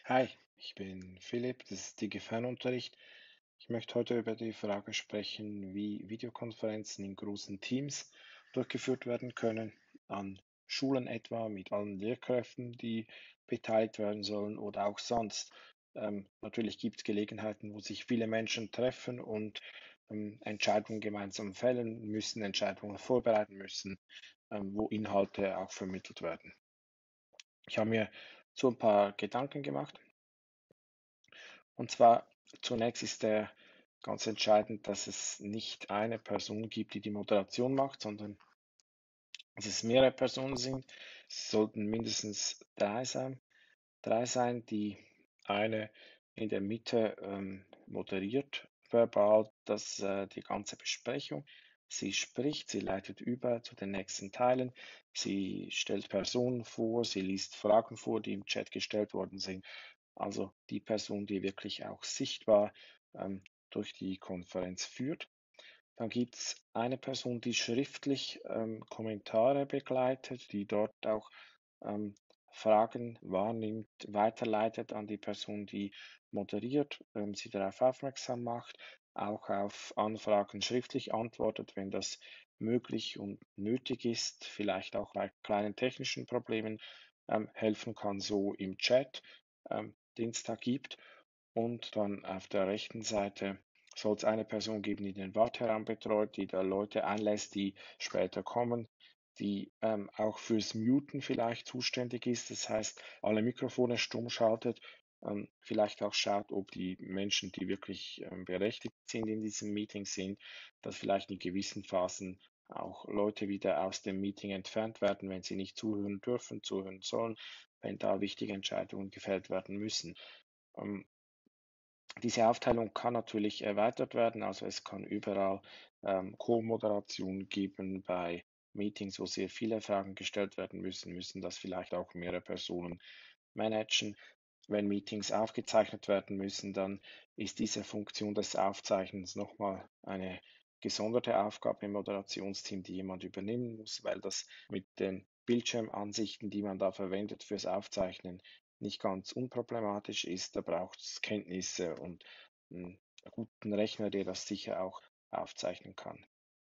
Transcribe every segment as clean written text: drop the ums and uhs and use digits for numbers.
Hi, ich bin Philipp, das ist Digi-Fernunterricht. Ich möchte heute über die Frage sprechen, wie Videokonferenzen in großen Teams durchgeführt werden können, an Schulen etwa mit allen Lehrkräften, die beteiligt werden sollen oder auch sonst. Natürlich gibt es Gelegenheiten, wo sich viele Menschen treffen und Entscheidungen gemeinsam fällen müssen, Entscheidungen vorbereiten müssen, wo Inhalte auch vermittelt werden. Ich habe mir so ein paar Gedanken gemacht. Und zwar zunächst ist der ganz entscheidend, dass es nicht eine Person gibt, die die Moderation macht, sondern dass es mehrere Personen sind. Es sollten mindestens drei sein, die eine in der Mitte moderiert verbal die ganze Besprechung. Sie spricht, sie leitet über zu den nächsten Teilen, sie stellt Personen vor, sie liest Fragen vor, die im Chat gestellt worden sind. Also die Person, die wirklich auch sichtbar ähm, durch die Konferenz führt. Dann gibt es eine Person, die schriftlich Kommentare begleitet, die dort auch ähm, Fragen wahrnimmt, weiterleitet an die Person, die moderiert, sie darauf aufmerksam macht, auch auf Anfragen schriftlich antwortet, wenn das möglich und nötig ist, vielleicht auch bei kleinen technischen Problemen helfen kann, so im Chat, den es da gibt. Und dann auf der rechten Seite soll es eine Person geben, die den Warteraum betreut, die da Leute einlässt, die später kommen, die auch fürs Muten vielleicht zuständig ist. Das heißt, alle Mikrofone stumm schaltet, vielleicht auch schaut, ob die Menschen, die wirklich berechtigt sind in diesem Meeting sind, dass vielleicht in gewissen Phasen auch Leute wieder aus dem Meeting entfernt werden, wenn sie nicht zuhören dürfen, zuhören sollen, wenn da wichtige Entscheidungen gefällt werden müssen. Ähm, Diese Aufteilung kann natürlich erweitert werden, also es kann überall Co-Moderation geben bei Meetings, wo sehr viele Fragen gestellt werden müssen, müssen das vielleicht auch mehrere Personen managen. Wenn Meetings aufgezeichnet werden müssen, dann ist diese Funktion des Aufzeichnens nochmal eine gesonderte Aufgabe im Moderationsteam, die jemand übernehmen muss, weil das mit den Bildschirmansichten, die man da verwendet fürs Aufzeichnen, nicht ganz unproblematisch ist. Da braucht es Kenntnisse und einen guten Rechner, der das sicher auch aufzeichnen kann.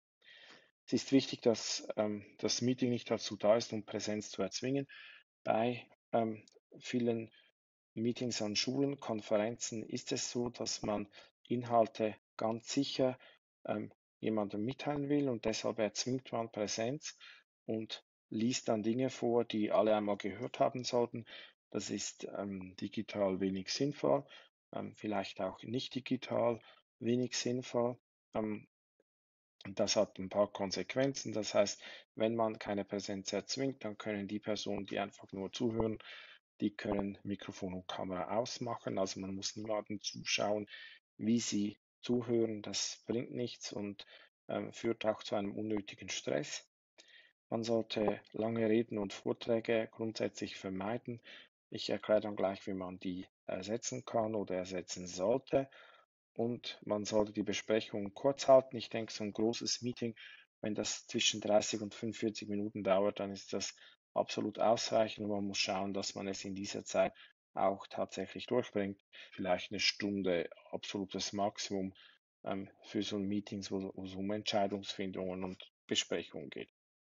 Es ist wichtig, dass das Meeting nicht dazu da ist, um Präsenz zu erzwingen. Bei vielen Meetings an Schulen, Konferenzen ist es so, dass man Inhalte ganz sicher ähm, jemandem mitteilen will und deshalb erzwingt man Präsenz und liest dann Dinge vor, die alle einmal gehört haben sollten. Das ist digital wenig sinnvoll, vielleicht auch nicht digital wenig sinnvoll. Ähm, und das hat ein paar Konsequenzen. Das heißt, wenn man keine Präsenz erzwingt, dann können die Personen, die einfach nur zuhören, die können Mikrofon und Kamera ausmachen. Also man muss niemandem zuschauen, wie sie zuhören. Das bringt nichts und führt auch zu einem unnötigen Stress. Man sollte lange Reden und Vorträge grundsätzlich vermeiden. Ich erkläre dann gleich, wie man die ersetzen kann oder ersetzen sollte. Und man sollte die Besprechung kurz halten. Ich denke, so ein großes Meeting, wenn das zwischen 30 und 45 Minuten dauert, dann ist das absolut ausreichend. Und man muss schauen, dass man es in dieser Zeit auch tatsächlich durchbringt. Vielleicht eine Stunde, absolutes Maximum für so ein Meetings, wo es um Entscheidungsfindungen und Besprechungen geht.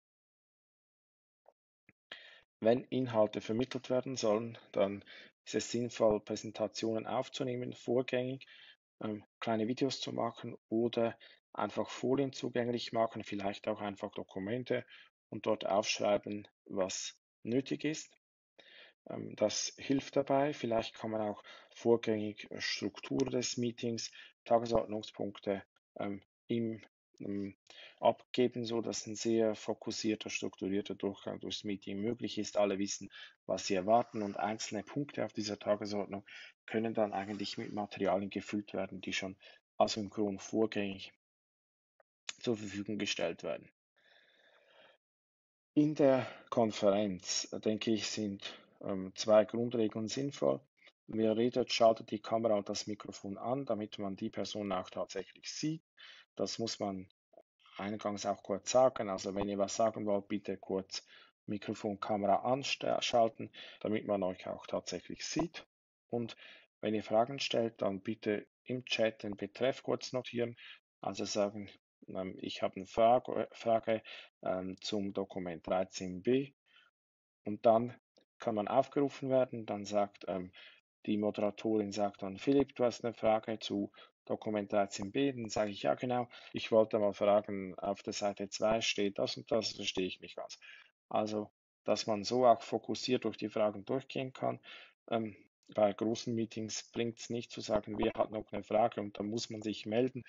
Wenn Inhalte vermittelt werden sollen, dann ist es sinnvoll, Präsentationen aufzunehmen, vorgängig, kleine Videos zu machen oder einfach Folien zugänglich machen, vielleicht auch einfach Dokumente und dort aufschreiben, was nötig ist. Das hilft dabei. Vielleicht kann man auch vorgängig Struktur des Meetings, Tagesordnungspunkte im abgeben, so dass ein sehr fokussierter, strukturierter Durchgang durchs Meeting möglich ist. Alle wissen, was sie erwarten und einzelne Punkte auf dieser Tagesordnung können dann eigentlich mit Materialien gefüllt werden, die schon asynchron vorgängig zur Verfügung gestellt werden. In der Konferenz, denke ich, sind zwei Grundregeln sinnvoll. Wer redet, schaltet die Kamera und das Mikrofon an, damit man die Person auch tatsächlich sieht. Das muss man eingangs auch kurz sagen. Also wenn ihr was sagen wollt, bitte kurz Mikrofon, Kamera anschalten, damit man euch auch tatsächlich sieht. Und wenn ihr Fragen stellt, dann bitte im Chat den Betreff kurz notieren. Also sagen, ich habe eine Frage zum Dokument 13b, und dann kann man aufgerufen werden. Dann sagt die Moderatorin sagt dann, Philipp, du hast eine Frage zu Dokument 13b. Dann sage ich, ja genau, ich wollte mal fragen, auf der Seite 2 steht das und das, verstehe ich nicht ganz. Also, dass man so auch fokussiert durch die Fragen durchgehen kann. Ähm, Bei großen Meetings bringt es nicht zu sagen, wer hat noch eine Frage, und dann muss man sich melden.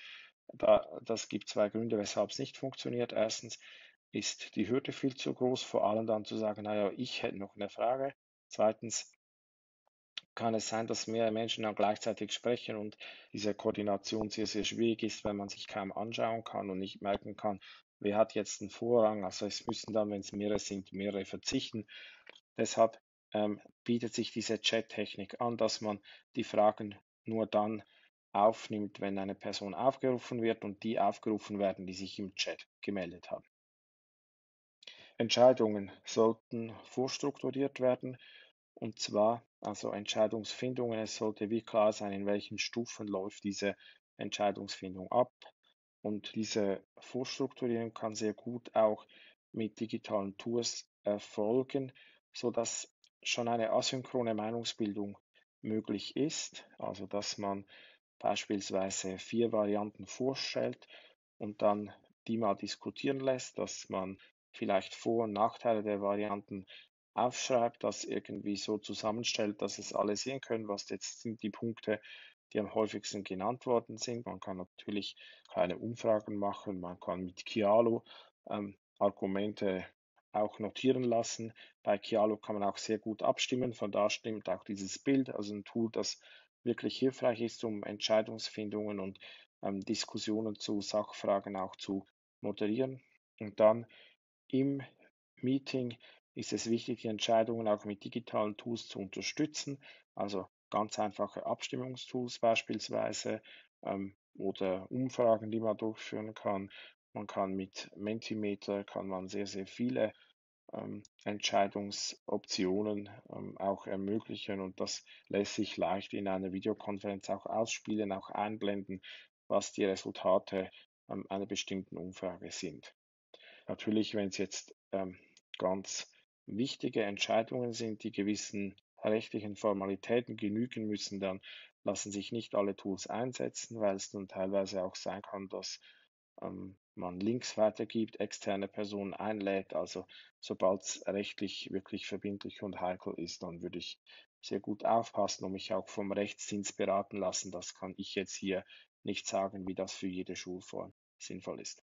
Das gibt zwei Gründe, weshalb es nicht funktioniert. Erstens ist die Hürde viel zu groß, vor allem dann zu sagen, naja, ich hätte noch eine Frage. Zweitens kann es sein, dass mehrere Menschen dann gleichzeitig sprechen und diese Koordination sehr, sehr schwierig ist, wenn man sich kaum anschauen kann und nicht merken kann, wer hat jetzt einen Vorrang. Also es müssen dann, wenn es mehrere sind, mehrere verzichten. Deshalb bietet sich diese Chat-Technik an, dass man die Fragen nur dann aufnimmt, wenn eine Person aufgerufen wird und die aufgerufen werden, die sich im Chat gemeldet haben. Entscheidungen sollten vorstrukturiert werden, und zwar also Entscheidungsfindungen. Es sollte wie klar sein, in welchen Stufen läuft diese Entscheidungsfindung ab. Und diese Vorstrukturierung kann sehr gut auch mit digitalen Tools erfolgen, sodass schon eine asynchrone Meinungsbildung möglich ist. Also dass man beispielsweise 4 Varianten vorstellt und dann die mal diskutieren lässt, dass man vielleicht Vor- und Nachteile der Varianten aufschreibt, das irgendwie so zusammenstellt, dass es alle sehen können, was jetzt sind die Punkte, die am häufigsten genannt worden sind. Man kann natürlich kleine Umfragen machen, man kann mit Kialo Argumente auch notieren lassen. Bei Kialo kann man auch sehr gut abstimmen, von da stimmt auch dieses Bild, also ein Tool, das wirklich hilfreich ist, um Entscheidungsfindungen und Diskussionen zu Sachfragen auch zu moderieren. Und dann im Meeting ist es wichtig, die Entscheidungen auch mit digitalen Tools zu unterstützen, also ganz einfache Abstimmungstools beispielsweise oder Umfragen, die man durchführen kann. Man kann mit Mentimeter kann man sehr, sehr viele Entscheidungsoptionen auch ermöglichen, und das lässt sich leicht in einer Videokonferenz auch ausspielen, auch einblenden, was die Resultate einer bestimmten Umfrage sind. Natürlich, wenn es jetzt ganz wichtige Entscheidungen sind, die gewissen rechtlichen Formalitäten genügen müssen, dann lassen sich nicht alle Tools einsetzen, weil es dann teilweise auch sein kann, dass man Links weitergibt, externe Personen einlädt. Also sobald es rechtlich wirklich verbindlich und heikel ist, dann würde ich sehr gut aufpassen und mich auch vom Rechtsdienst beraten lassen. Das kann ich jetzt hier nicht sagen, wie das für jede Schulform sinnvoll ist.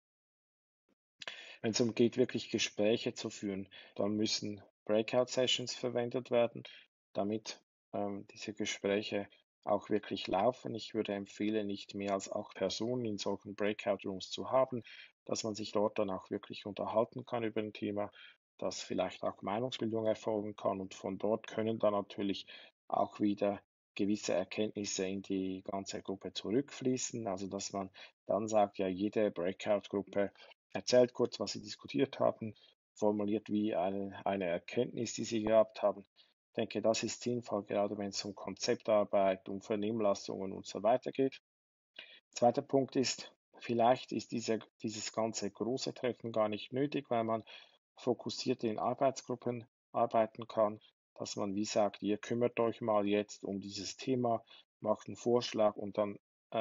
Wenn es darum geht, wirklich Gespräche zu führen, dann müssen Breakout-Sessions verwendet werden, damit diese Gespräche auch wirklich laufen. Ich würde empfehlen, nicht mehr als 8 Personen in solchen Breakout-Rooms zu haben, dass man sich dort dann auch wirklich unterhalten kann über ein Thema, dass vielleicht auch Meinungsbildung erfolgen kann, und von dort können dann natürlich auch wieder gewisse Erkenntnisse in die ganze Gruppe zurückfließen. Also dass man dann sagt, ja, jede Breakout-Gruppe erzählt kurz, was sie diskutiert haben, formuliert wie eine Erkenntnis, die sie gehabt haben. Ich denke, das ist sinnvoll, gerade wenn es um Konzeptarbeit, um Vernehmlassungen und so weiter geht. Zweiter Punkt ist, vielleicht ist dieses ganze große Treffen gar nicht nötig, weil man fokussiert in Arbeitsgruppen arbeiten kann, dass man wie sagt, ihr kümmert euch mal jetzt um dieses Thema, macht einen Vorschlag, und dann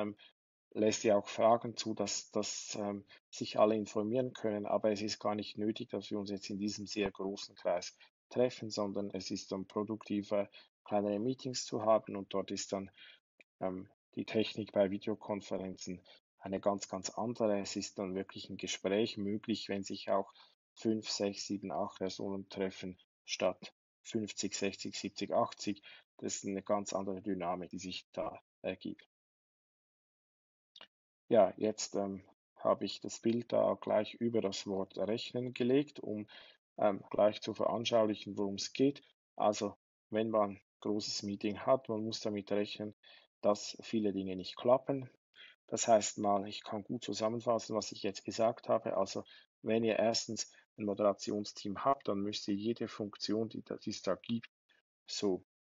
lässt ja auch Fragen zu, dass sich alle informieren können, aber es ist gar nicht nötig, dass wir uns jetzt in diesem sehr großen Kreis treffen, sondern es ist dann produktiver, kleinere Meetings zu haben, und dort ist dann die Technik bei Videokonferenzen eine ganz, ganz andere. Es ist dann wirklich ein Gespräch möglich, wenn sich auch 5, 6, 7, 8 Personen treffen, statt 50, 60, 70, 80. Das ist eine ganz andere Dynamik, die sich da ergibt. Ja, jetzt habe ich das Bild da gleich über das Wort Rechnen gelegt, um gleich zu veranschaulichen, worum es geht. Also, wenn man ein großes Meeting hat, man muss damit rechnen, dass viele Dinge nicht klappen. Das heißt mal, ich kann gut zusammenfassen, was ich jetzt gesagt habe. Also, wenn ihr erstens ein Moderationsteam habt, dann müsst ihr jede Funktion, die es da gibt, so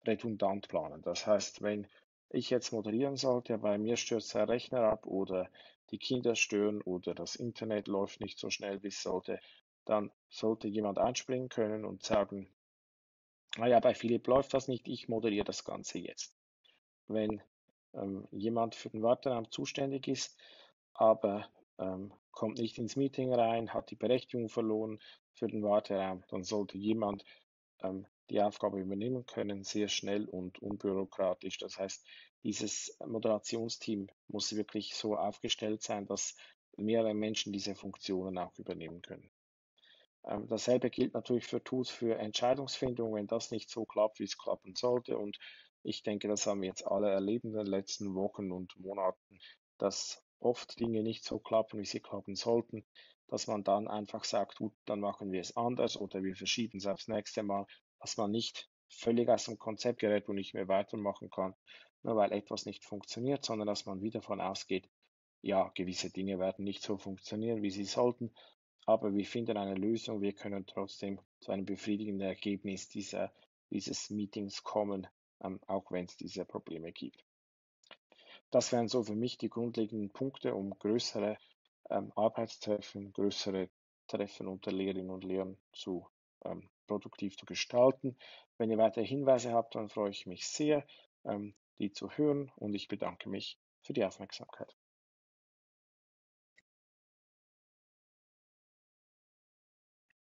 redundant planen. Das heißt, wenn ich jetzt moderieren sollte, bei mir stürzt der Rechner ab oder die Kinder stören oder das Internet läuft nicht so schnell, wie es sollte, dann sollte jemand einspringen können und sagen, naja, bei Philipp läuft das nicht, ich moderiere das Ganze jetzt. Wenn jemand für den Warteraum zuständig ist, aber kommt nicht ins Meeting rein, hat die Berechtigung verloren für den Warteraum, dann sollte jemand die Aufgabe übernehmen können, sehr schnell und unbürokratisch. Das heißt, dieses Moderationsteam muss wirklich so aufgestellt sein, dass mehrere Menschen diese Funktionen auch übernehmen können. Dasselbe gilt natürlich für Tools für Entscheidungsfindung, wenn das nicht so klappt, wie es klappen sollte. Und ich denke, das haben wir jetzt alle erlebt in den letzten Wochen und Monaten, dass oft Dinge nicht so klappen, wie sie klappen sollten, dass man dann einfach sagt, gut, dann machen wir es anders oder wir verschieben es aufs nächste Mal, dass man nicht völlig aus dem Konzept gerät und nicht mehr weitermachen kann, nur weil etwas nicht funktioniert, sondern dass man wieder davon ausgeht, ja, gewisse Dinge werden nicht so funktionieren, wie sie sollten, aber wir finden eine Lösung. Wir können trotzdem zu einem befriedigenden Ergebnis dieses Meetings kommen, auch wenn es diese Probleme gibt. Das wären so für mich die grundlegenden Punkte, um größere Arbeitstreffen, größere Treffen unter Lehrerinnen und Lehrern produktiv zu gestalten. Wenn ihr weitere Hinweise habt, dann freue ich mich sehr, die zu hören und ich bedanke mich für die Aufmerksamkeit.